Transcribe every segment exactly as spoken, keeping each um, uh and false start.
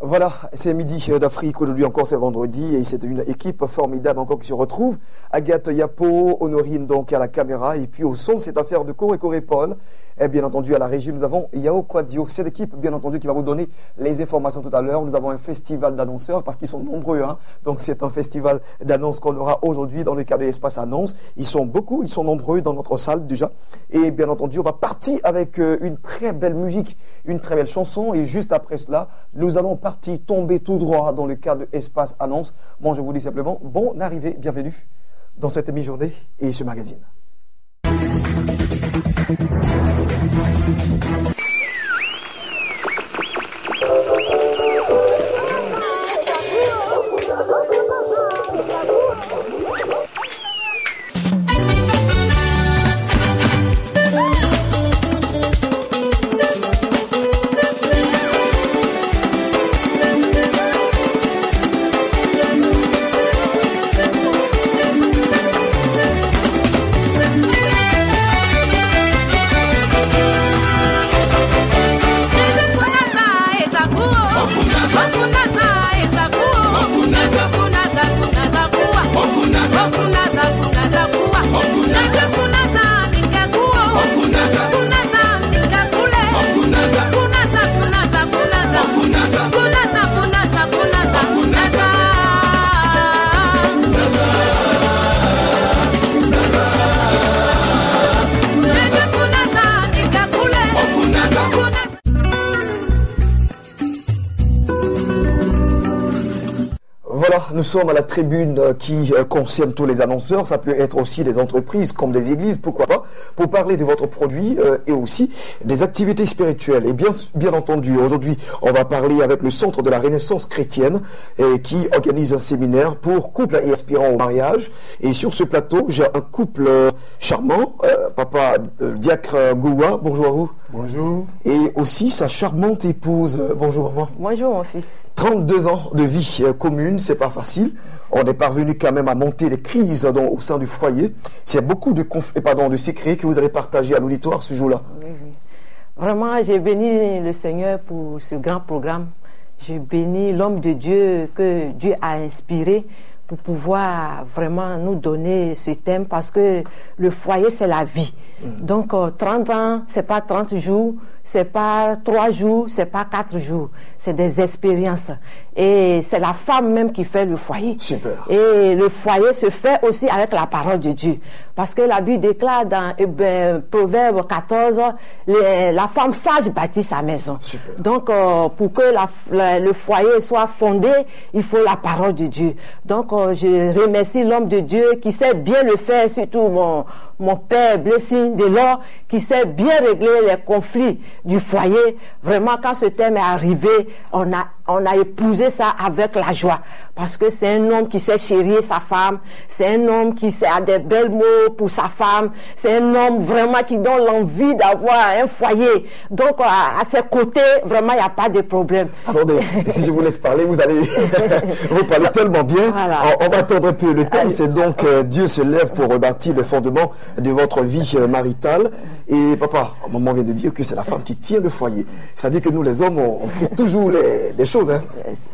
Voilà, c'est Midi d'Afrique, aujourd'hui encore c'est vendredi et c'est une équipe formidable encore qui se retrouve. Agathe Yapo, Honorine donc à la caméra et puis au son cette affaire de Coré Coré Paul. Et bien entendu à la régie nous avons Yao Kwadio, c'est l'équipe bien entendu qui va vous donner les informations tout à l'heure. Nous avons un festival d'annonceurs parce qu'ils sont nombreux, hein. Donc c'est un festival d'annonces qu'on aura aujourd'hui dans le cadre de l'espace annonce. Ils sont beaucoup, ils sont nombreux dans notre salle déjà. Et bien entendu on va partir avec une très belle musique, une très belle chanson et juste après cela nous allons parti tomber tout droit dans le cadre de Espace Annonce. Bon, je vous dis simplement, bonne arrivée, bienvenue dans cette mi-journée et ce magazine. Nous sommes à la tribune qui concerne tous les annonceurs, ça peut être aussi des entreprises comme des églises, pourquoi pas, pour parler de votre produit euh, et aussi des activités spirituelles. Et bien, bien entendu, aujourd'hui, on va parler avec le Centre de la Renaissance chrétienne et qui organise un séminaire pour couples et aspirants au mariage. Et sur ce plateau, j'ai un couple euh, charmant, euh, papa euh, Diacre Goua, bonjour à vous. Bonjour. Et aussi sa charmante épouse, euh, bonjour maman. Bonjour mon fils. trente-deux ans de vie euh, commune, c'est pas facile. On est parvenu quand même à monter des crises dans, au sein du foyer. C'est beaucoup de, conf... pardon, de secrets que vous allez partager à l'auditoire ce jour-là. Oui, oui. Vraiment, j'ai béni le Seigneur pour ce grand programme. J'ai béni l'homme de Dieu que Dieu a inspiré pour pouvoir vraiment nous donner ce thème parce que le foyer, c'est la vie. Mmh. Donc, euh, trente ans, c'est pas trente jours, c'est pas trois jours, c'est pas quatre jours. C'est des expériences. Et c'est la femme même qui fait le foyer. Super. Et le foyer se fait aussi avec la parole de Dieu. Parce que la Bible déclare dans eh ben, Proverbe quatorze, les, la femme sage bâtit sa maison. Super. Donc, euh, pour que la, la, le foyer soit fondé, il faut la parole de Dieu. Donc, euh, je remercie l'homme de Dieu qui sait bien le faire, surtout mon, mon père Blessing Delors, qui sait bien régler les conflits du foyer. Vraiment, quand ce thème est arrivé, on a, on a épousé ça avec la joie. Parce que c'est un homme qui sait chérir sa femme, c'est un homme qui sait a des belles mots pour sa femme, c'est un homme vraiment qui donne l'envie d'avoir un foyer. Donc, à, à ses côtés, vraiment, il n'y a pas de problème. Attendez, si je vous laisse parler, vous allez vous parler tellement bien. Voilà. On, on va attendre un peu. Le thème, c'est donc euh, Dieu se lève pour rebâtir le fondement de votre vie euh, maritale. Et papa, maman vient de dire que c'est la femme qui tient le foyer. C'est-à-dire que nous, les hommes, on, on crée toujours les, les choses. Hein.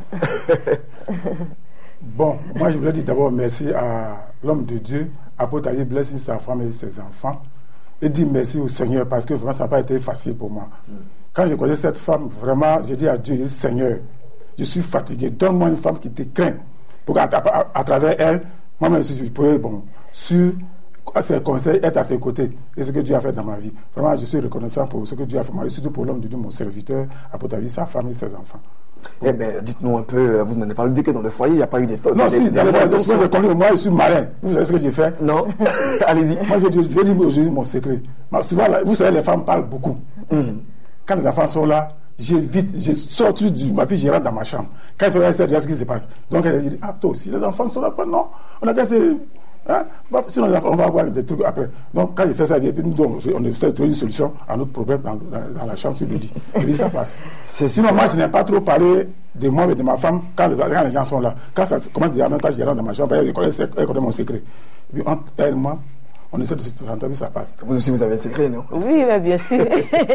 Bon, moi je voulais dire d'abord merci à l'homme de Dieu, apôtre Aïe Blessing, sa femme et ses enfants, et dire merci au Seigneur parce que vraiment ça n'a pas été facile pour moi. Mm. Quand je connais cette femme, vraiment, j'ai dit à Dieu, Seigneur, je suis fatigué, donne-moi une femme qui te craint, pour qu'à à, à travers elle, moi-même je pourrais, bon, suivre ses conseils, être à ses côtés, et ce que Dieu a fait dans ma vie. Vraiment, je suis reconnaissant pour ce que Dieu a fait, et surtout pour l'homme de Dieu, mon serviteur, apôtre Aïe, sa femme et ses enfants. Eh bien, dites-nous un peu, vous n'avez pas dit que dans le foyer, il n'y a pas eu des tonnes. Non, des, si, des, dans le foyer, je connais, moi, je suis marin. Vous savez ce que j'ai fait? Non. Allez-y. Moi, je vais dire, je vais dire aujourd'hui mon secret. Souvent, vous savez, les femmes parlent beaucoup. Mm. Quand les enfants sont là, j'ai vite, j'ai sorti du papier, je rentre dans ma chambre. Quand il fait ça, je sais ce qui se passe. Donc, elle a dit, ah, toi aussi, les enfants sont là, non, on a cassé. Hein? Sinon, on va avoir des trucs après. Donc, quand il fait ça, nous, donc, on essaie de trouver une solution à notre problème dans, dans, dans la chambre, sur le lit. Et puis ça passe. Sinon, moi, je n'ai pas trop parlé de moi et de ma femme quand les, quand les gens sont là. Quand ça commence à dire en même temps, je rentre dans ma chambre, elle connaît, elle connaît mon secret. Et puis, entre elle et moi, on essaie de s'entendre, ça passe. Vous aussi, vous avez un secret, non? Oui, mais bien sûr.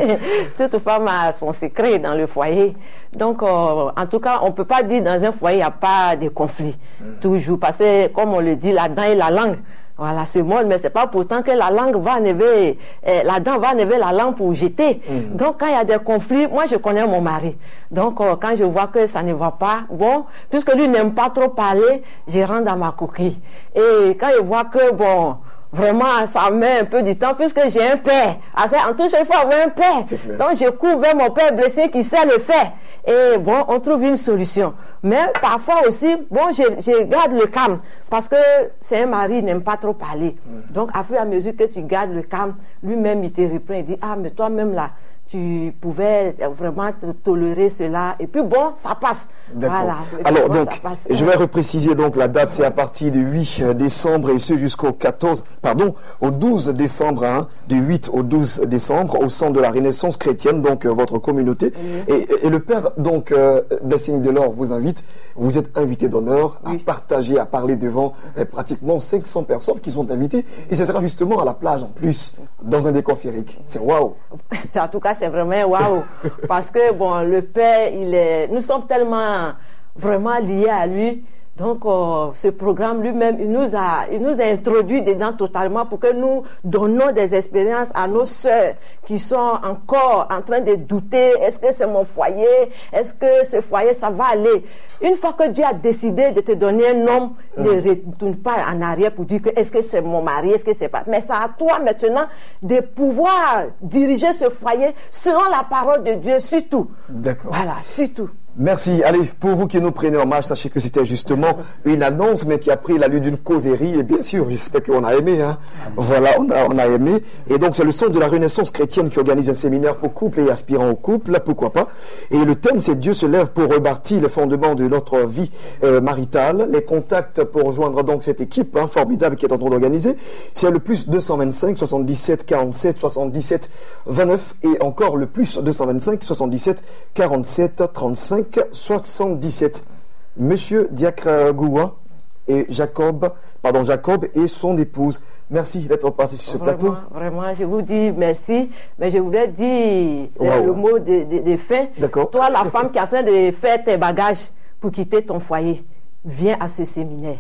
Toute femme a son secret dans le foyer. Donc, euh, en tout cas, on ne peut pas dire dans un foyer, il n'y a pas de conflit. Mm. Toujours, parce que, comme on le dit, la dent et la langue. Voilà, ce monde, mais c'est pas pourtant que la langue va enlever, eh, la dent va enlever la langue pour jeter. Mm. Donc, quand il y a des conflits, moi, je connais mon mari. Donc, euh, quand je vois que ça ne va pas, bon, puisque lui n'aime pas trop parler, je rentre dans ma coquille. Et quand je vois que, bon, vraiment, ça met un peu du temps, puisque j'ai un père. En tout cas, il faut avoir un père. Donc, je cours vers mon père blessé qui sait le faire. Et bon, on trouve une solution. Mais parfois aussi, bon, je, je garde le calme. Parce que c'est un mari, il n'aime pas trop parler. Mm. Donc, à fur et à mesure que tu gardes le calme, lui-même, il te reprend. Il dit, ah, mais toi-même, là, tu pouvais vraiment te tolérer cela. Et puis, bon, ça passe. Voilà. Alors, bon, donc, je vais repréciser donc la date, c'est à partir du huit décembre et ce jusqu'au quatorze, pardon, au douze décembre, hein, du huit au douze décembre, au centre de la Renaissance chrétienne, donc euh, votre communauté. Oui. Et, et le père, donc, euh, Blessing Delors vous invite, vous êtes invité d'honneur à oui. partager, à parler devant euh, pratiquement cinq cents personnes qui sont invitées. Et ce sera justement à la plage en plus, dans un décor féerique. C'est waouh! En tout cas, c'est vraiment waouh! Parce que, bon, le père, il est, nous sommes tellement vraiment lié à lui. Donc, euh, ce programme lui-même, il nous a, il nous a introduit dedans totalement pour que nous donnons des expériences à nos sœurs qui sont encore en train de douter. Est-ce que c'est mon foyer? Est-ce que ce foyer, ça va aller? Une fois que Dieu a décidé de te donner un homme, mmh. ne retourne pas en arrière pour dire que est-ce que c'est mon mari? Est-ce que c'est pas? Mais c'est à toi maintenant de pouvoir diriger ce foyer selon la parole de Dieu, surtout. D'accord. Voilà, surtout. Merci. Allez, pour vous qui nous prenez en marche, sachez que c'était justement une annonce, mais qui a pris l'allure d'une causerie. Et bien sûr, j'espère qu'on a aimé. Hein. Voilà, on a, on a aimé. Et donc, c'est le centre de la Renaissance chrétienne qui organise un séminaire pour couples et aspirants au couple. Là, pourquoi pas. Et le thème, c'est Dieu se lève pour rebâtir le fondement de notre vie euh, maritale. Les contacts pour rejoindre donc cette équipe hein, formidable qui est en train d'organiser, c'est le plus deux cent vingt-cinq, soixante-dix-sept, quarante-sept, soixante-dix-sept, vingt-neuf et encore le plus deux cent vingt-cinq, soixante-dix-sept, quarante-sept, trente-cinq, soixante-dix-sept. Monsieur Diacre Gouin et Jacob, pardon, Jacob et son épouse. Merci d'être passé sur ce vraiment, plateau. Vraiment, je vous dis merci, mais je voulais dire wow. le mot de, de, de fin. D'accord. Toi, la femme qui est en train de faire tes bagages pour quitter ton foyer, viens à ce séminaire.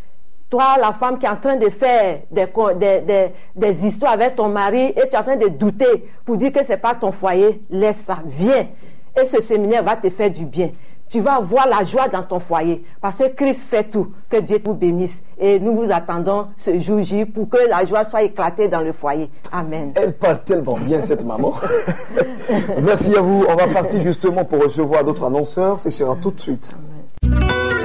Toi, la femme qui est en train de faire des, des, des, des histoires avec ton mari et tu es en train de douter pour dire que ce n'est pas ton foyer, laisse ça, viens. Et ce séminaire va te faire du bien. Tu vas voir la joie dans ton foyer. Parce que Christ fait tout. Que Dieu vous bénisse. Et nous vous attendons ce jour J pour que la joie soit éclatée dans le foyer. Amen. Elle parle tellement bien, cette maman. Merci à vous. On va partir justement pour recevoir d'autres annonceurs. Ce sera tout de suite. Amen.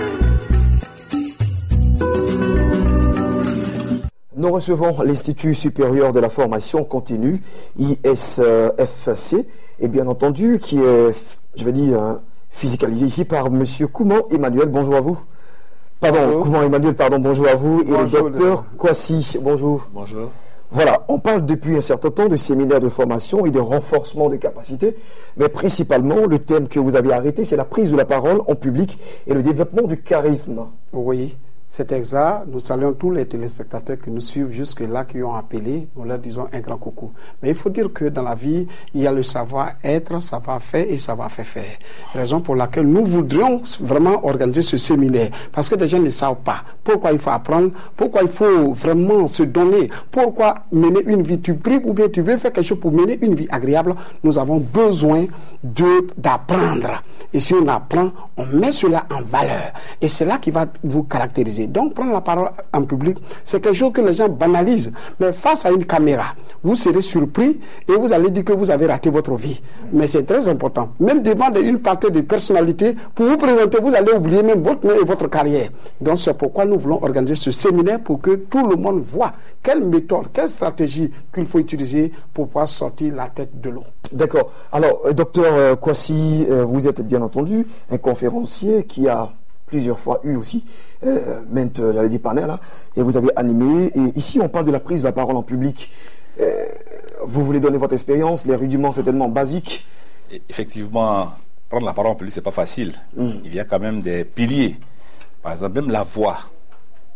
Nous recevons l'Institut supérieur de la formation continue, I S F C, et bien entendu, qui est, je vais dire, physicalisé ici par M. Kouman Emmanuel. Bonjour à vous. Pardon, bonjour. Kouman Emmanuel, pardon, bonjour à vous. Et bonjour, le docteur Kwasi, bonjour. Bonjour. Voilà, on parle depuis un certain temps de séminaires de formation et de renforcement des capacités, mais principalement, le thème que vous avez arrêté, c'est la prise de la parole en public et le développement du charisme. Oui. C'est exact. Nous saluons tous les téléspectateurs qui nous suivent jusque-là, qui ont appelé. Nous leur disons un grand coucou. Mais il faut dire que dans la vie, il y a le savoir-être, savoir-faire et savoir-faire. Raison pour laquelle nous voudrions vraiment organiser ce séminaire. Parce que les gens ne savent pas pourquoi il faut apprendre, pourquoi il faut vraiment se donner, pourquoi mener une vie. Tu pries ou bien tu veux faire quelque chose pour mener une vie agréable. Nous avons besoin de d'apprendre. Et si on apprend, on met cela en valeur. Et c'est là qui va vous caractériser. Donc, prendre la parole en public, c'est quelque chose que les gens banalisent. Mais face à une caméra, vous serez surpris et vous allez dire que vous avez raté votre vie. Mais c'est très important. Même devant une partie de personnalité, pour vous présenter, vous allez oublier même votre nom et votre carrière. Donc, c'est pourquoi nous voulons organiser ce séminaire pour que tout le monde voit quelle méthode, quelle stratégie qu'il faut utiliser pour pouvoir sortir la tête de l'eau. D'accord. Alors, docteur Kwasi, vous êtes bien entendu un conférencier qui a plusieurs fois eu aussi, euh, maintes, j'allais dire panel, hein, et vous avez animé. Et ici, on parle de la prise de la parole en public. Euh, vous voulez donner votre expérience, les rudiments certainement basiques. Effectivement, prendre la parole en public, c'est pas facile. Mmh. Il y a quand même des piliers. Par exemple, même la voix.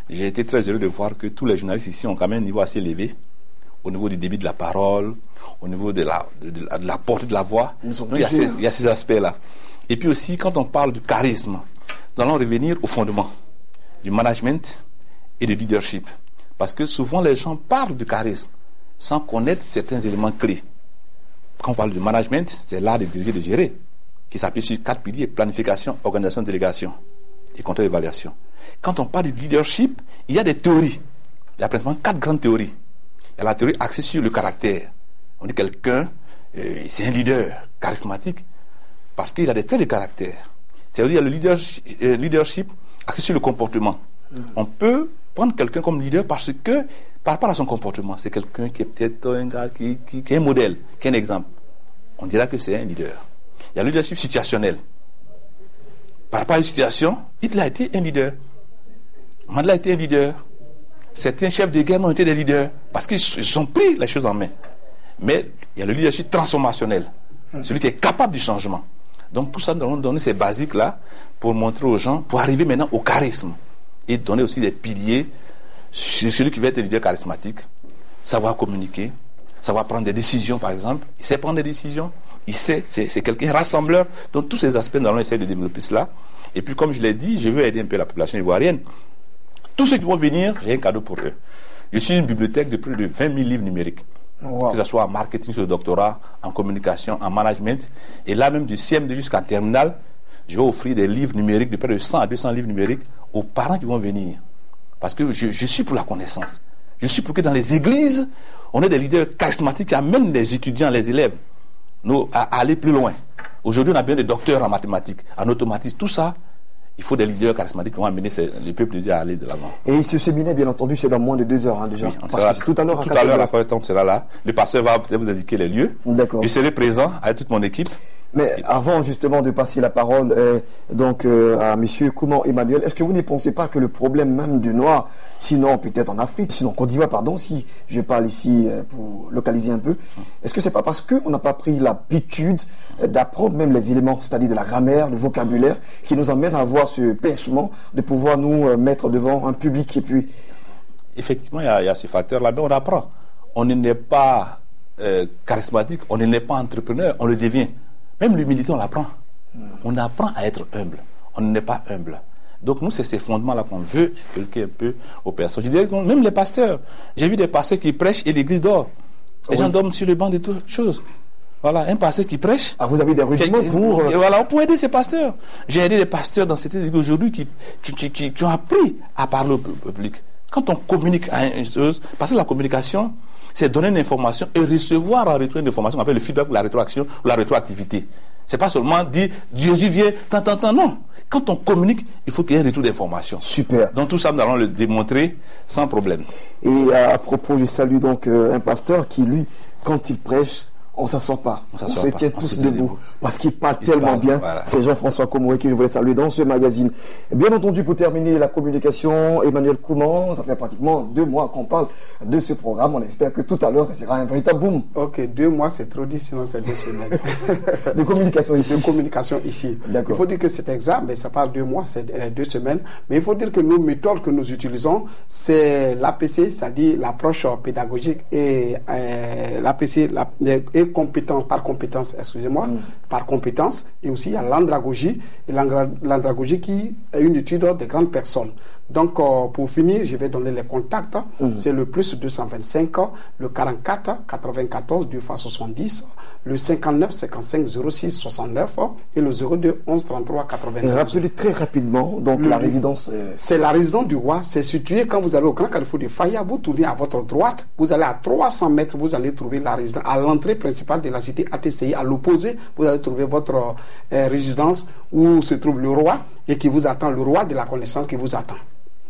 j'ai été très heureux de voir que tous les journalistes ici ont quand même un niveau assez élevé, au niveau du débit de la parole, au niveau de la, de, de la, de la portée de la voix. Donc, il, y a ces, il y a ces aspects-là. Et puis aussi, quand on parle du charisme, nous allons revenir au fondement du management et du leadership. Parce que souvent, les gens parlent du charisme sans connaître certains éléments clés. Quand on parle du management, c'est l'art de diriger, de gérer, qui s'appuie sur quatre piliers: planification, organisation, délégation et contrôle d'évaluation. Quand on parle du leadership, il y a des théories. Il y a principalement quatre grandes théories. Il y a la théorie axée sur le caractère. On dit quelqu'un, euh, c'est un leader charismatique parce qu'il a des traits de caractère. C'est-à-dire qu'il y a le leadership, euh, leadership axé sur le comportement. Mmh. On peut prendre quelqu'un comme leader parce que, par rapport à son comportement, c'est quelqu'un qui est peut-être un gars qui, qui, qui est un modèle, qui est un exemple. On dira que c'est un leader. Il y a le leadership situationnel. Par rapport à une situation, Hitler a été un leader. Mandela a été un leader. Certains chefs de guerre ont été des leaders parce qu'ils ont pris les choses en main. Mais il y a le leadership transformationnel, celui qui est capable du changement. Donc pour ça, nous allons donner ces basiques-là pour montrer aux gens, pour arriver maintenant au charisme et donner aussi des piliers sur celui qui va être leader charismatique, savoir communiquer, savoir prendre des décisions par exemple. Il sait prendre des décisions, il sait, c'est, c'est quelqu'un rassembleur. Donc tous ces aspects, nous allons essayer de développer cela. Et puis comme je l'ai dit, je veux aider un peu la population ivoirienne. Tous ceux qui vont venir, j'ai un cadeau pour eux. Je suis une bibliothèque de plus de vingt mille livres numériques. Wow. Que ce soit en marketing sur le doctorat, en communication, en management. Et là même du C M D jusqu'en terminale, je vais offrir des livres numériques, de près de cent à deux cents livres numériques aux parents qui vont venir. Parce que je, je suis pour la connaissance. Je suis pour que dans les églises, on ait des leaders charismatiques qui amènent les étudiants, les élèves nous, à, à aller plus loin. Aujourd'hui, on a besoin de docteurs en mathématiques, en automatisme, tout ça. Il faut des leaders charismatiques qui vont amener le peuple de Dieu à aller de l'avant. Et ce séminaire, bien entendu, c'est dans moins de deux heures hein, déjà. Oui, parce sera, que tout à l'heure, tout à l'heure, à quel temps sera là. Le pasteur va peut-être vous indiquer les lieux. D'accord. Je serai présent avec toute mon équipe. Mais avant justement de passer la parole euh, donc euh, à Monsieur Kouman Emmanuel, est-ce que vous ne pensez pas que le problème même du noir, sinon peut-être en Afrique, sinon Côte d'Ivoire, pardon, si je parle ici euh, pour localiser un peu, est-ce que c'est pas parce qu'on n'a pas pris l'habitude euh, d'apprendre même les éléments, c'est-à-dire de la grammaire, le vocabulaire, qui nous emmène à avoir ce pincement de pouvoir nous euh, mettre devant un public et puis... Effectivement, il y a, il y a ce facteur-là, mais on apprend. On n'est pas euh, charismatique, on n'est pas entrepreneur, on le devient. Même l'humilité, on l'apprend. On apprend à être humble. On n'est pas humble. Donc nous, c'est ces fondements-là qu'on veut inculquer un peu aux personnes. Je dirais que même les pasteurs. J'ai vu des pasteurs qui prêchent et l'église dort. Les oui. gens dorment sur le banc de toutes choses. Voilà, un pasteur qui prêche. Ah, vous avez des rudiments pour... Et voilà, pour aider ces pasteurs. J'ai aidé des pasteurs dans cette église aujourd'hui qui, qui, qui, qui, qui ont appris à parler au public. Quand on communique à une chose, parce que la communication, c'est donner une information et recevoir en retour une information qu'on appelle le feedback ou la rétroaction ou la rétroactivité. C'est pas seulement dire Jésus vient, tant, tant, tant, non. Quand on communique, il faut qu'il y ait un retour d'information. Super. Donc tout ça, nous allons le démontrer sans problème. Et à propos, je salue donc euh, un pasteur qui, lui, quand il prêche, on ne s'assoit pas, on, on se tient tous se debout, debout, parce qu'il parle il tellement parle, bien. Voilà. C'est Jean-François Komoué qui je voulais saluer dans ce magazine. Et bien entendu, pour terminer la communication, Emmanuel Kouman, ça fait pratiquement deux mois qu'on parle de ce programme. On espère que tout à l'heure, ça sera un véritable boom. Ok, deux mois, c'est trop dit, sinon c'est deux semaines. de communication ici. De communication ici. Il faut dire que c'est exact, mais ça parle deux mois, c'est euh, deux semaines. Mais il faut dire que nos méthodes que nous utilisons, c'est l'A P C, c'est-à-dire l'approche pédagogique et euh, l'A P C, la, et compétence, par compétence, excusez-moi, mm. par compétence, et aussi il y a l'andragogie, et l'andragogie qui est une étude de grandes personnes. Donc, euh, pour finir, je vais donner les contacts. Mm. C'est le plus deux cent vingt-cinq, le quarante-quatre quatre-vingt-quatorze deux fois soixante-dix, le cinquante-neuf cinquante-cinq zéro six soixante-neuf et le zéro deux onze trente-trois quatre-vingt-douze. Et rappelez très rapidement, donc le, la résidence... Euh... C'est la résidence du roi, c'est situé quand vous allez au Grand Carrefour de Faya, vous tournez à votre droite, vous allez à trois cents mètres, vous allez trouver la résidence, à l'entrée principale de la cité A T C I, à l'opposé, vous allez trouver votre euh, résidence où se trouve le roi et qui vous attend, le roi de la connaissance qui vous attend.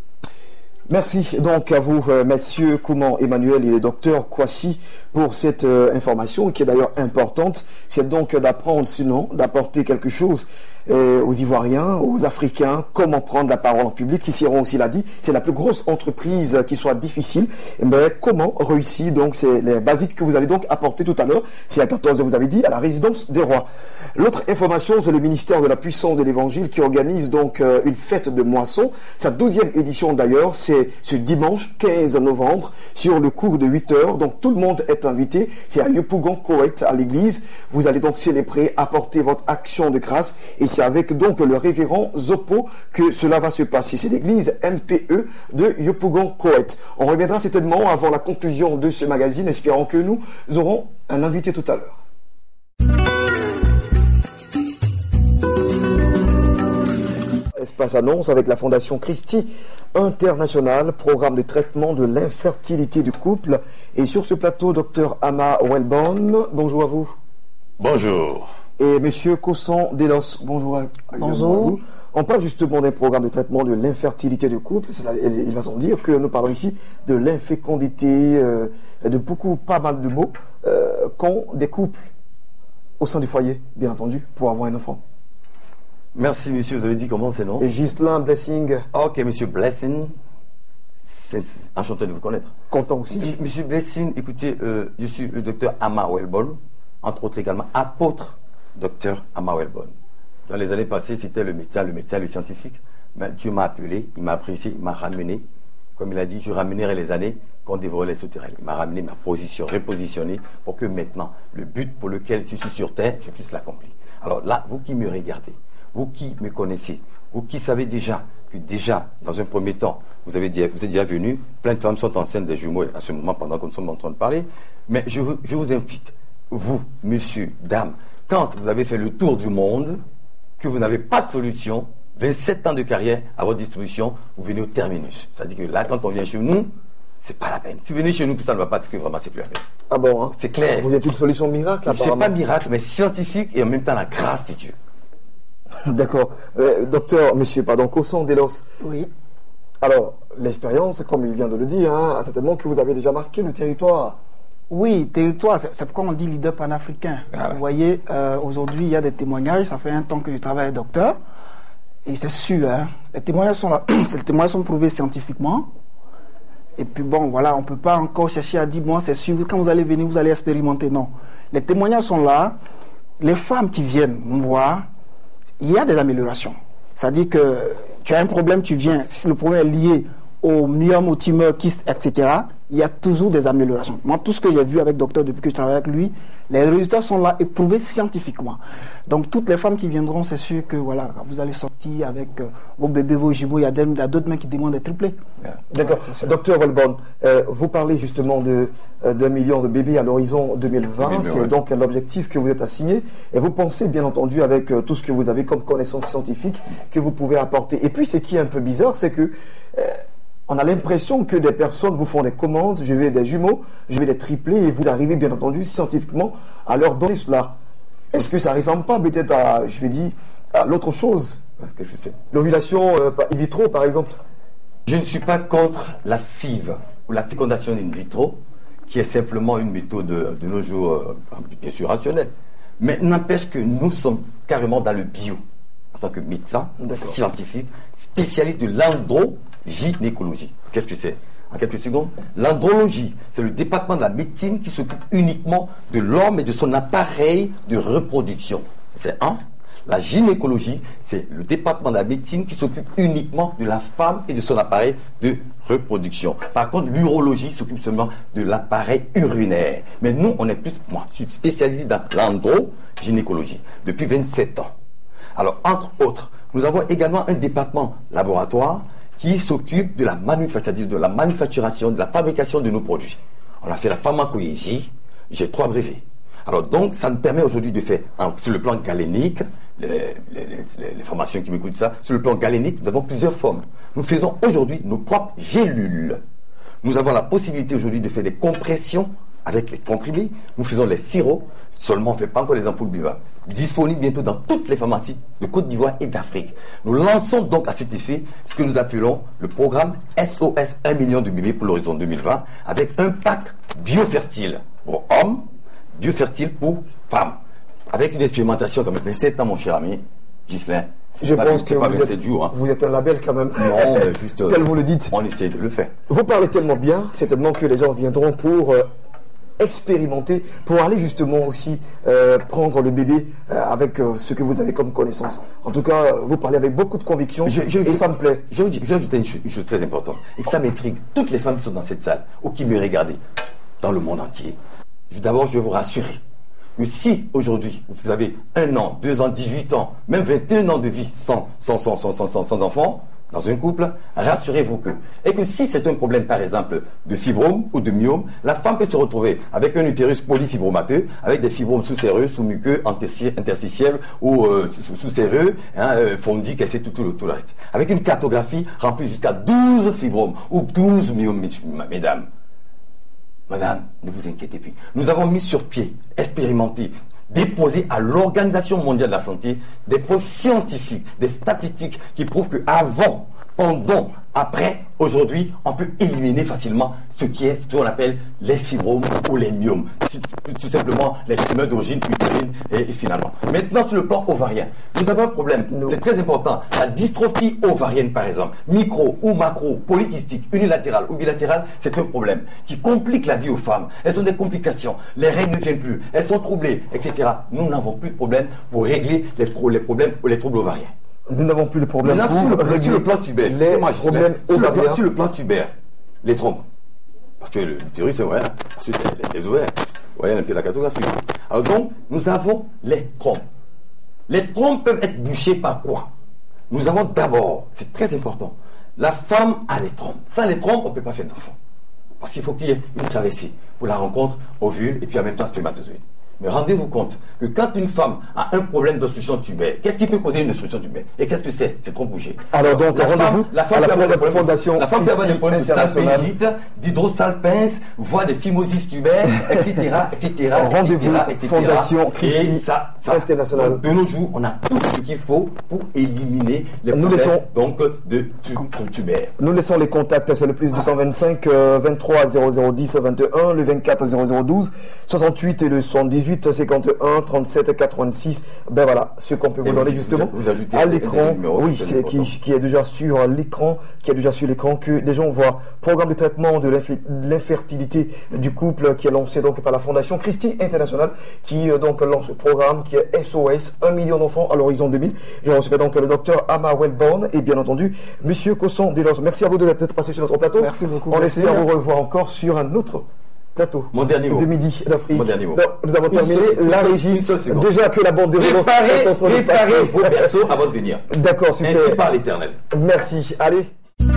Merci donc à vous, euh, messieurs Kouman Emmanuel et le docteur Kouassi, pour cette euh, information qui est d'ailleurs importante. C'est donc d'apprendre, sinon d'apporter quelque chose euh, aux Ivoiriens, aux Africains, comment prendre la parole en public. Cicéron aussi l'a dit, c'est la plus grosse entreprise qui soit difficile. Mais comment réussir? Donc, c'est les basiques que vous allez donc apporter tout à l'heure. C'est à quatorze heures, vous avez dit, à la résidence des rois. L'autre information, c'est le ministère de la puissance de l'Évangile qui organise donc euh, une fête de moisson. Sa douzième édition d'ailleurs, c'est ce dimanche quinze novembre sur le cours de huit heures. Donc tout le monde est invité. C'est à Yopougon Koweït, à l'église. Vous allez donc célébrer, apporter votre action de grâce. Et c'est avec donc le révérend Zopo que cela va se passer. C'est l'église M P E de Yopougon Koweït. On reviendra certainement avant la conclusion de ce magazine, espérant que nous aurons un invité tout à l'heure. Espace annonce avec la Fondation Christi International, programme de traitement de l'infertilité du couple. Et sur ce plateau, docteur Ama Welborn, bonjour à vous. Bonjour. Et monsieur Cosson Delos, bonjour à, bonjour. à vous. On parle justement d'un programme de traitement de l'infertilité du couple. Il va sans dire que nous parlons ici de l'infécondité, euh, de beaucoup, pas mal de mots euh, qu'ont des couples au sein du foyer, bien entendu, pour avoir un enfant. Merci, monsieur. Vous avez dit comment c'est, non? Et Ghislain Blessing. Ok, monsieur Blessing. C'est enchanté de vous connaître. Content aussi. M monsieur Blessing, écoutez, euh, je suis le docteur Ama Welborn, entre autres également apôtre docteur Ama Welborn. Dans les années passées, c'était le médecin, le médecin, le scientifique. Mais Dieu m'a appelé, il m'a apprécié, il m'a ramené. Comme il a dit, je ramènerai les années qu'on dévorait les sauterelles. Il m'a ramené ma position, repositionné, pour que maintenant, le but pour lequel je suis sur terre, je puisse l'accomplir. Alors là, vous qui me regardez, vous qui me connaissez, vous qui savez déjà que déjà, dans un premier temps, vous, avez déjà, vous êtes déjà venu, plein de femmes sont enceintes des jumeaux à ce moment pendant que nous sommes en train de parler, mais je vous, je vous invite, vous, monsieur, dame, quand vous avez fait le tour du monde, que vous n'avez pas de solution, vingt-sept ans de carrière à votre distribution, vous venez au terminus. C'est-à-dire que là, quand on vient chez nous, c'est pas la peine. Si vous venez chez nous, que ça ne va pas, c'est que vraiment, c'est plus la peine. Ah bon, hein? C'est clair. Vous êtes une solution miracle, apparemment. C'est pas miracle, mais scientifique et en même temps la grâce de Dieu. D'accord. Euh, docteur, monsieur, pardon, Cosson Delos. Oui. Alors, l'expérience, comme il vient de le dire, hein, certainement que vous avez déjà marqué le territoire. Oui, territoire, c'est pourquoi on dit leader panafricain. Ah ouais. Vous voyez, euh, aujourd'hui, il y a des témoignages, ça fait un temps que je travaille docteur, et c'est sûr, hein, les témoignages sont là, les témoignages sont prouvés scientifiquement, et puis bon, voilà, on ne peut pas encore chercher à dire, bon, c'est sûr, quand vous allez venir, vous allez expérimenter, non. Les témoignages sont là, les femmes qui viennent nous voir, il y a des améliorations. C'est-à-dire que tu as un problème, tu viens, si le problème est lié au myome, au tumeur, kyste, et cetera, il y a toujours des améliorations. Moi, tout ce que j'ai vu avec le docteur depuis que je travaille avec lui, les résultats sont là et prouvés scientifiquement. Donc, toutes les femmes qui viendront, c'est sûr que voilà, vous allez sortir avec euh, vos bébés, vos jumeaux. Il y a d'autres mecs qui demandent des triplés. D'accord. Ouais, docteur Welborn, euh, vous parlez justement de, euh, d'un million de bébés à l'horizon deux mille vingt. C'est ouais. donc l'objectif que vous êtes assigné. Et vous pensez, bien entendu, avec euh, tout ce que vous avez comme connaissances scientifiques, que vous pouvez apporter. Et puis, ce qui est un peu bizarre, c'est que euh, on a l'impression que des personnes vous font des commandes, je vais des jumeaux, je vais des triplés, et vous arrivez bien entendu scientifiquement à leur donner cela. Est-ce que ça ne ressemble pas peut-être à, je vais dire, à l'autre chose? Qu'est-ce que c'est? L'ovulation euh, in vitro, par exemple? Je ne suis pas contre la F I V, ou la fécondation in vitro, qui est simplement une méthode de, de nos jours, euh, bien sûr rationnelle. Mais n'empêche que nous sommes carrément dans le bio, en tant que médecin, scientifique, spécialiste de l'androgynécologie. Qu'est-ce que c'est? En quelques secondes, l'andrologie, c'est le département de la médecine qui s'occupe uniquement de l'homme et de son appareil de reproduction. C'est un. La gynécologie, c'est le département de la médecine qui s'occupe uniquement de la femme et de son appareil de reproduction. Par contre, l'urologie s'occupe seulement de l'appareil urinaire. Mais nous, on est plus, moi, je suis spécialisé dans l'androgynécologie depuis vingt-sept ans. Alors, entre autres, nous avons également un département laboratoire qui s'occupe de la manufacturation, de la manufacturation, de la fabrication de nos produits. On a fait la pharmacologie, j'ai trois brevets. Alors donc, ça nous permet aujourd'hui de faire, hein, sur le plan galénique, les, les, les, les formations qui m'écoutent ça, sur le plan galénique, nous avons plusieurs formes. Nous faisons aujourd'hui nos propres gélules. Nous avons la possibilité aujourd'hui de faire des compressions avec les comprimés. Nous faisons les sirops, seulement on ne fait pas encore les ampoules Biva. Disponibles bientôt dans toutes les pharmacies de Côte d'Ivoire et d'Afrique. Nous lançons donc à cet effet ce que nous appelons le programme S O S un million de bébés pour l'horizon deux mille vingt, avec un pack biofertile pour hommes, biofertile pour femmes. Avec une expérimentation comme vingt-sept ans, mon cher ami, Ghislain, je pense que pas vous vingt-sept êtes, jours. Hein. Vous êtes un label quand même. Non, mais juste. Tel vous le dites. On essaie de le faire. Vous parlez tellement bien, certainement que les gens viendront pour euh, expérimenter, pour aller justement aussi euh, prendre le bébé euh, avec euh, ce que vous avez comme connaissance. En tout cas, euh, vous parlez avec beaucoup de conviction je, je, et je, ça me plaît. Je vais vous ajouter une, une chose très importante et que ça m'intrigue. Toutes les femmes qui sont dans cette salle ou qui me regardent dans le monde entier. D'abord, je vais vous rassurer que si aujourd'hui vous avez un an, deux ans, dix-huit ans, même vingt et un ans de vie sans, sans, sans, sans, sans, sans enfant, dans un couple, rassurez-vous que, et que si c'est un problème par exemple de fibrome ou de myome, la femme peut se retrouver avec un utérus polyfibromateux, avec des fibromes sous-séreux, sous-muqueux, interstitiels ou euh, sous-séreux, hein, euh, fondiques, et c'est tout, tout, tout le reste. Avec une cartographie remplie jusqu'à douze fibromes ou douze myomes, mesdames. Madame, ne vous inquiétez plus. Nous avons mis sur pied, expérimenté, déposé à l'Organisation mondiale de la santé des preuves scientifiques, des statistiques qui prouvent qu'avant, pendant, après, aujourd'hui, on peut éliminer facilement ce qui est ce qu'on appelle les fibromes ou les myomes. Tout simplement les tumeurs d'origine utérine et, et finalement. Maintenant, sur le plan ovarien, nous avons un problème. C'est très important. La dystrophie ovarienne, par exemple, micro ou macro, polykystique, unilatérale ou bilatérale, c'est un problème qui complique la vie aux femmes. Elles ont des complications. Les règles ne viennent plus. Elles sont troublées, et cetera. Nous n'avons plus de problème pour régler les, les problèmes ou les troubles ovariens. Nous n'avons plus de problème pour sur le, sur le plan tubaire. Excusez-moi, sur, sur le plan tubaire, les trompes. Parce que l'utérus, c'est vrai. Ensuite, les, les ovaires. Vous voyez un peu la cartographie. Alors donc, nous avons les trompes. Les trompes peuvent être bouchées par quoi? Nous avons d'abord, c'est très important, la femme a les trompes. Sans les trompes, on ne peut pas faire d'enfant. Parce qu'il faut qu'il y ait une traversée pour la rencontre ovule et puis en même temps spermatozoïde. Mais rendez-vous compte que quand une femme a un problème d'obstruction tubaire, qu'est-ce qui peut causer une obstruction tubaire? Et qu'est-ce que c'est? C'est trop bougé. Alors donc, la femme, la femme à la peut avoir des problèmes, fondation la femme peut avoir des problèmes de salpingite, d'hydrosalpince, voire des phimosis tubaires, et cetera, et cetera. Rendez-vous Fondation Christi ça, ça, Internationale. De nos jours, on a tout ce qu'il faut pour éliminer les Nous problèmes laissons, donc de tu, tu, tubaire. Nous laissons les contacts, c'est le plus deux cent vingt-cinq euh, vingt-trois zéro zéro dix vingt et un, le vingt-quatre zéro zéro douze, soixante-huit et le soixante-dix-huit cinquante et un trente-sept quatre-vingt-six. Ben voilà, ce qu'on peut vous Et donner vous, justement vous ajoutez à l'écran. numéro, Oui, c'est qui, qui est déjà sur l'écran, qui est déjà sur l'écran, que des gens voient. Programme de traitement de l'infertilité du couple qui est lancé donc par la Fondation Christi Internationale, qui euh, donc lance ce programme qui est S O S, un million d'enfants à l'horizon deux mille. Je recevais donc le docteur Ama Wellborn et bien entendu Monsieur Cosson Delos. Merci à vous d'être passé sur notre plateau. Merci beaucoup. On espère vous revoir encore sur un autre plateau. Mon dernier mot. De midi d'Afrique. Mon dernier mot. Nous avons Une terminé seule, la une régie. seule seconde. Déjà que la bande développée Préparez, est en train de préparez passer. vos berceaux avant de venir. D'accord, super. Ainsi par l'Éternel. Merci. Allez.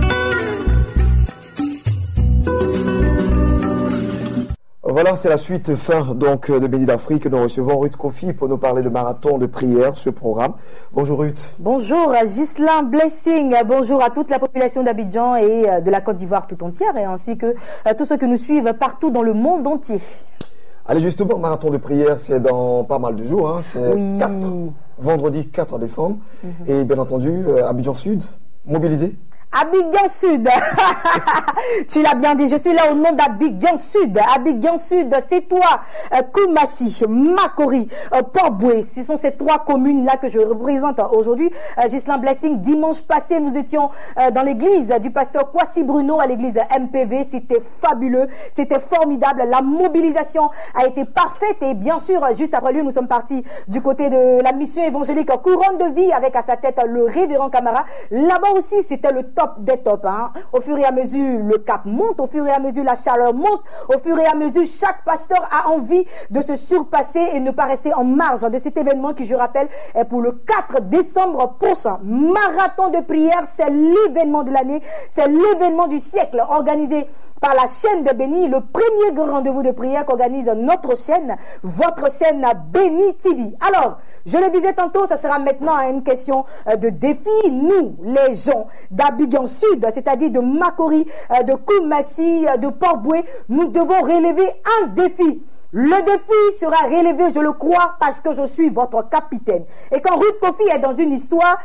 Voilà, c'est la suite fin donc de Béni d'Afrique. Nous recevons Ruth Kofi pour nous parler de marathon de prière, ce programme. Bonjour Ruth. Bonjour Ghislain Blessing. Bonjour à toute la population d'Abidjan et de la Côte d'Ivoire tout entière et ainsi que tous ceux que nous suivent partout dans le monde entier. Allez, justement, marathon de prière, c'est dans pas mal de jours. Hein. C'est oui. quatre, vendredi quatre décembre. Mm-hmm. Et bien entendu, euh, Abidjan Sud, mobilisé. Abidjan Sud, tu l'as bien dit, je suis là au nom d'Abidjan Sud. Abidjan Sud, c'est toi, euh, Koumassi, Makori, euh, Port-Boué. Ce sont ces trois communes-là que je représente aujourd'hui. Euh, Ghislain Blessing, dimanche passé, nous étions euh, dans l'église du pasteur Kwasi Bruno à l'église M P V. C'était fabuleux, c'était formidable. La mobilisation a été parfaite et bien sûr, juste après lui, nous sommes partis du côté de la mission évangélique Couronne de vie avec à sa tête le révérend Camara. Là-bas aussi, c'était le top des tops. Hein. Au fur et à mesure, le cap monte, au fur et à mesure, la chaleur monte, au fur et à mesure, chaque pasteur a envie de se surpasser et ne pas rester en marge de cet événement qui, je rappelle, est pour le quatre décembre prochain. Marathon de prière, c'est l'événement de l'année, c'est l'événement du siècle organisé par la chaîne de Béni, le premier grand rendez-vous de prière qu'organise notre chaîne, votre chaîne Béni T V. Alors, je le disais tantôt, ça sera maintenant une question de défi. Nous, les gens d'Abidjan Sud, c'est-à-dire de Makori, de Koumassi, de Port-Boué, nous devons relever un défi. Le défi sera relevé, je le crois, parce que je suis votre capitaine. Et quand Ruth Kofi est dans une histoire,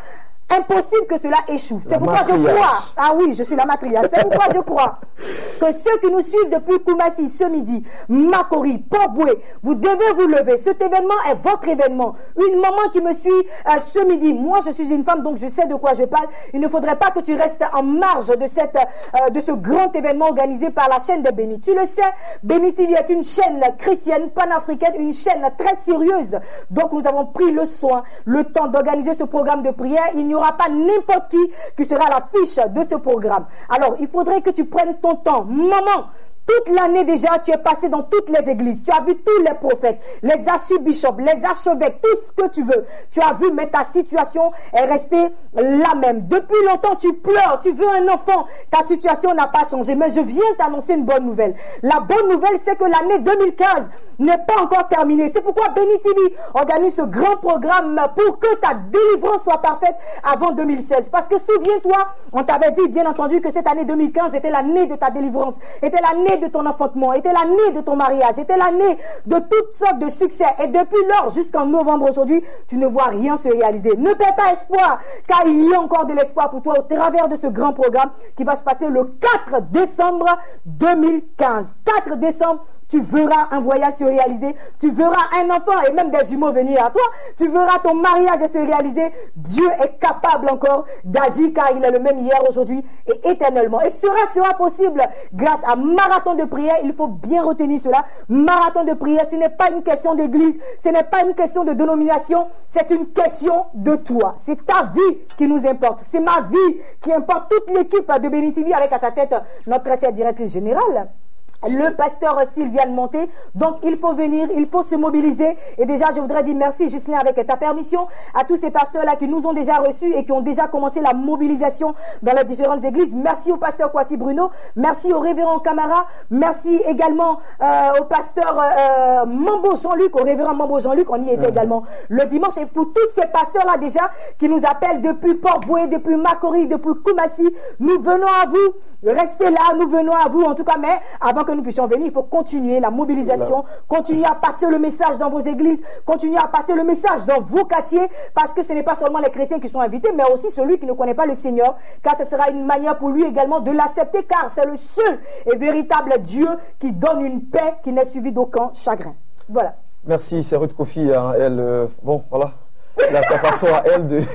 Impossible que cela échoue. C'est La pourquoi matriarche. je crois. Ah oui, je suis la matriarche. C'est pourquoi je crois que ceux qui nous suivent depuis Koumassi ce midi, Makori, Port-Boué, vous devez vous lever. Cet événement est votre événement. Une maman qui me suit euh, ce midi, moi je suis une femme donc je sais de quoi je parle. Il ne faudrait pas que tu restes en marge de, cette, euh, de ce grand événement organisé par la chaîne de Béni. Tu le sais, Béni T V est une chaîne chrétienne, panafricaine, une chaîne très sérieuse. Donc nous avons pris le soin, le temps d'organiser ce programme de prière. Il n'y aura pas n'importe qui qui sera à l'affiche de ce programme. Alors, il faudrait que tu prennes ton temps. Maman, toute l'année déjà, tu es passé dans toutes les églises. Tu as vu tous les prophètes, les archibishops, les archevêques, tout ce que tu veux. Tu as vu, mais ta situation est restée la même. Depuis longtemps, tu pleures, tu veux un enfant. Ta situation n'a pas changé. Mais je viens t'annoncer une bonne nouvelle. La bonne nouvelle, c'est que l'année deux mille quinze n'est pas encore terminée. C'est pourquoi Béni T V organise ce grand programme pour que ta délivrance soit parfaite avant deux mille seize. Parce que souviens-toi, on t'avait dit, bien entendu, que cette année deux mille quinze était l'année de ta délivrance, était l'année de ton enfantement, était l'année de ton mariage, était l'année de toutes sortes de succès. Et depuis lors jusqu'en novembre aujourd'hui, tu ne vois rien se réaliser. Ne perds pas espoir, car il y a encore de l'espoir pour toi au travers de ce grand programme qui va se passer le quatre décembre deux mille quinze. quatre décembre, tu verras un voyage se réaliser, tu verras un enfant et même des jumeaux venir à toi, tu verras ton mariage se réaliser. Dieu est capable encore d'agir car il est le même hier, aujourd'hui et éternellement. Et cela sera possible grâce à Marathon de prière. Il faut bien retenir cela. Marathon de prière, ce n'est pas une question d'église, ce n'est pas une question de dénomination, c'est une question de toi. C'est ta vie qui nous importe, c'est ma vie qui importe. Toute l'équipe de Béni T V avec à sa tête notre très chère directrice générale, le pasteur Sylviane Monté. Donc il faut venir, il faut se mobiliser. Et déjà je voudrais dire merci Ghislain avec ta permission à tous ces pasteurs là qui nous ont déjà reçus et qui ont déjà commencé la mobilisation dans les différentes églises. Merci au pasteur Kwasi Bruno, merci au révérend Camara, merci également euh, au pasteur euh, Mambo Jean-Luc, au révérend Mambo Jean-Luc, on y était mmh. également le dimanche. Et pour tous ces pasteurs là déjà qui nous appellent depuis Port-Boué, depuis Makori, depuis Koumassi, nous venons à vous. Restez là, nous venons à vous en tout cas, mais avant que nous puissions venir, il faut continuer la mobilisation, continuer à passer le message dans vos églises, continuer à passer le message dans vos quartiers, parce que ce n'est pas seulement les chrétiens qui sont invités, mais aussi celui qui ne connaît pas le Seigneur, car ce sera une manière pour lui également de l'accepter, car c'est le seul et véritable Dieu qui donne une paix qui n'est suivie d'aucun chagrin. Voilà. Merci, c'est Ruth Kofi, hein, elle, euh, bon, voilà. Elle a sa façon à elle de,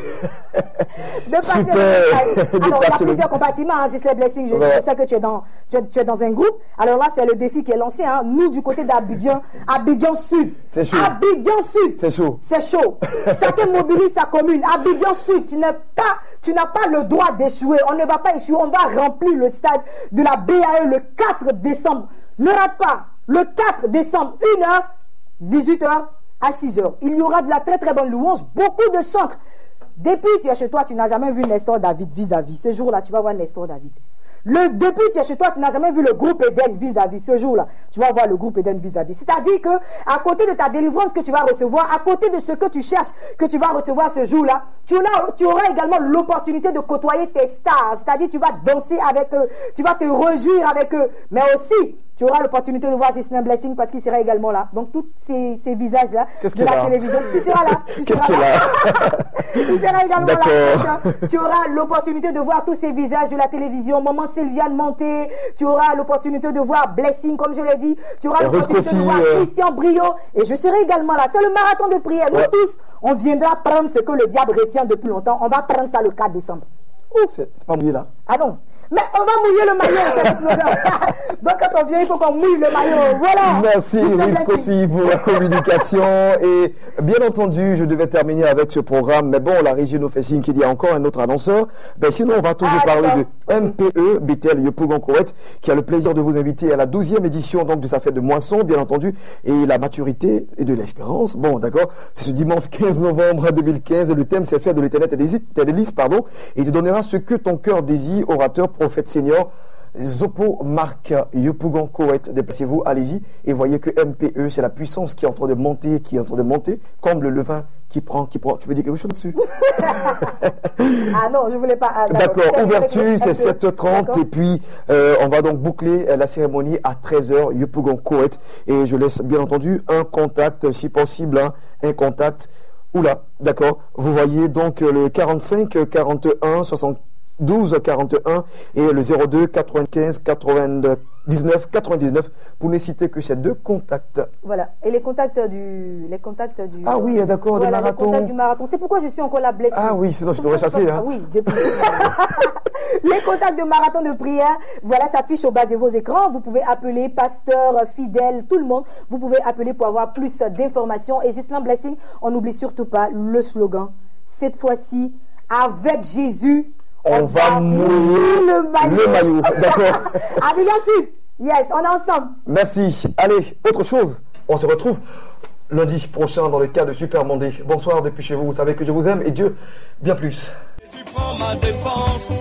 de passer super. Le Alors, il y a plusieurs le... compartiments, hein, Gisèle Blessing, je, ouais. je sais que tu es, dans, tu, es, tu es dans un groupe. Alors là, c'est le défi qui est lancé. Hein. Nous, du côté d'Abidjan, Abidjan Sud. C'est chaud. Abidjan Sud. C'est chaud. C'est chaud. Chacun mobilise sa commune. Abidjan Sud, tu n'as pas, tu n'as pas le droit d'échouer. On ne va pas échouer. On va remplir le stade de la B A E le quatre décembre. Ne rate pas. Le quatre décembre, une heure, dix-huit heures. À six heures, il y aura de la très très bonne louange, beaucoup de chantres. Depuis tu es chez toi, tu n'as jamais vu Nestor David vis-à-vis. Ce jour-là, tu vas voir Nestor David. Le, depuis tu es chez toi, tu n'as jamais vu le groupe Eden vis-à-vis. Ce jour-là, tu vas voir le groupe Eden vis-à-vis. C'est-à-dire que à côté de ta délivrance que tu vas recevoir, à côté de ce que tu cherches que tu vas recevoir ce jour-là, tu auras, tu auras également l'opportunité de côtoyer tes stars. C'est-à-dire tu vas danser avec eux, tu vas te réjouir avec eux, mais aussi tu auras l'opportunité de voir Ghislain Blessing parce qu'il sera également là. Donc, tous ces, ces visages-là de la télévision, tu seras là. Qu'est-ce qu'il a? Il sera également là. Tu auras l'opportunité de voir tous ces visages de la télévision. Maman Sylviane Monté. Tu auras l'opportunité de voir Blessing, comme je l'ai dit. Tu auras l'opportunité de voir euh... Christian Brio. Et je serai également là. C'est le marathon de prière. Nous ouais. tous, on viendra prendre ce que le diable retient depuis longtemps. On va prendre ça le quatre décembre. Oh, c'est pas mouillé là. Ah non. Mais on va mouiller le maillot. Donc quand on vient, il faut qu'on mouille le maillot. Voilà. Merci Ruth Kofi pour la communication. Et bien entendu, je devais terminer avec ce programme. Mais bon, la régie nous fait signe qu'il y a encore un autre annonceur. Ben, sinon, on va toujours ah, parler de M P E, Bethel Yopougon Koweït, qui a le plaisir de vous inviter à la douzième édition donc, de sa fête de moisson, bien entendu. Et la maturité et de l'espérance. Bon, d'accord. C'est ce dimanche quinze novembre deux mille quinze. Et le thème, c'est faire de l'éternel tes délices, pardon. Et il te donnera ce que ton cœur désire, orateur, prophète senior, Zopo Marc Yopougon Koweït. Déplacez-vous, allez-y et voyez que M P E, c'est la puissance qui est en train de monter, qui est en train de monter, comme le levain qui prend, qui prend. Tu veux dire quelque chose dessus? Ah non, je voulais pas. Ah, d'accord, ouverture, c'est sept heures trente et puis euh, on va donc boucler euh, la cérémonie à treize heures, Yopougon Koweït. Et je laisse bien entendu un contact, si possible, hein, un contact Oula, d'accord. Vous voyez donc le quarante-cinq quarante-et-un soixante-douze quarante-et-un et le zéro deux quatre-vingt-quinze quatre-vingt-dix-neuf quatre-vingt-dix-neuf pour ne citer que ces deux contacts. Voilà. Et les contacts du, les contacts du. Ah oui, d'accord, voilà, du marathon. Les contacts du marathon. C'est pourquoi je suis encore là blessée. Ah oui, sinon je t'aurais chassé. Hein. Oui, depuis. Les contacts de marathon de prière, voilà, s'affiche au bas de vos écrans. Vous pouvez appeler pasteur, fidèle, tout le monde. Vous pouvez appeler pour avoir plus d'informations. Et Ghislain Blessing, on n'oublie surtout pas le slogan. Cette fois-ci, avec Jésus, on, on va, va mouiller le maillot. Le maillot, d'accord. Ah, bien sûr. Yes, on est ensemble. Merci. Allez, autre chose. On se retrouve lundi prochain dans le cas de Super Monday. Bonsoir depuis chez vous. Vous savez que je vous aime et Dieu bien plus. Jésus prend ma défense.